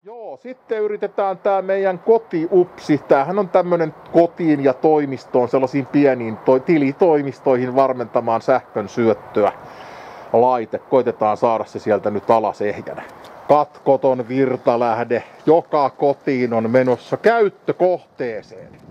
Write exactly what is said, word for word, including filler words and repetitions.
Joo, sitten yritetään tää meidän kotiupsi. Tämähän on tämmönen kotiin ja toimistoon, sellaisiin pieniin to- tilitoimistoihin varmentamaan sähkön syöttöä laite. Koitetaan saada se sieltä nyt alas ehjänä. Katkoton virtalähde joka kotiin on menossa käyttökohteeseen.